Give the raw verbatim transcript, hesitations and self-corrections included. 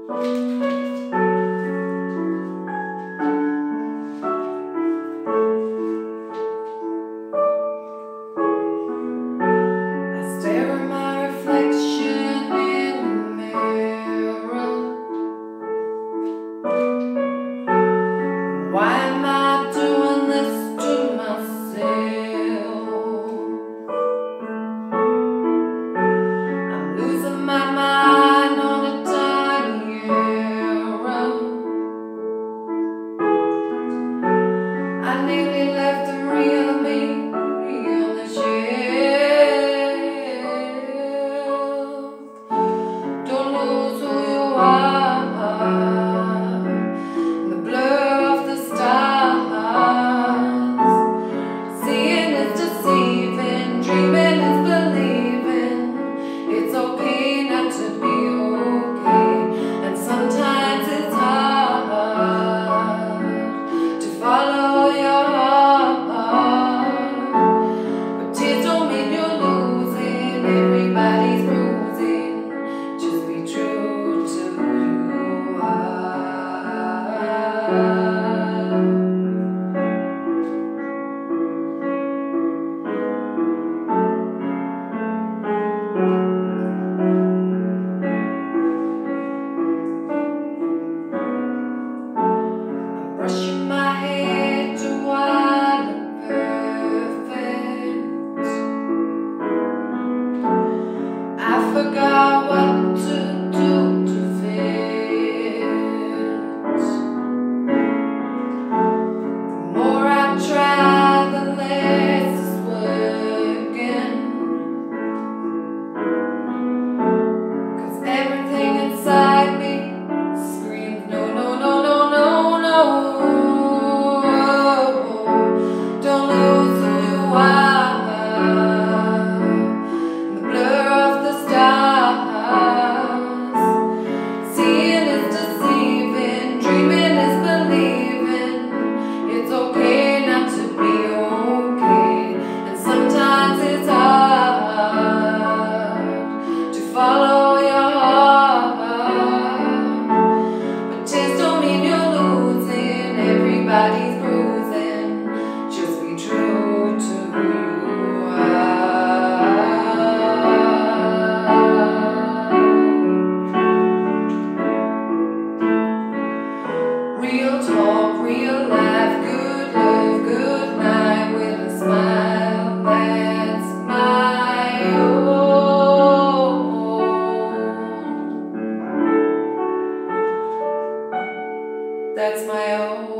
Why am I doing this to myself? I'm losing my mind on a tiny error. I nearly left the real me on the shelf. Don't lose who you are. Brushing my hair to I look perfect. I forgot what to do to fit. The more I try, the less it's working. 'Cause everything inside me screams no, no, no, no, no, no. Follow your heart, but tears don't mean you're losing. Everybody's bruising. Just be true to who you are. Real talk, real life, good love, good night with a smile. That's my own. That's my own.